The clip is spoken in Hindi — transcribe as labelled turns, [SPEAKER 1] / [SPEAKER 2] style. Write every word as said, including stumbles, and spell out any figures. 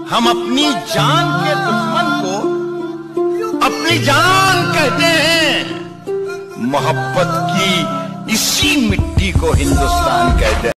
[SPEAKER 1] हम अपनी जान के दुश्मन को अपनी जान कहते हैं। मोहब्बत की इसी मिट्टी को हिंदुस्तान कहते हैं।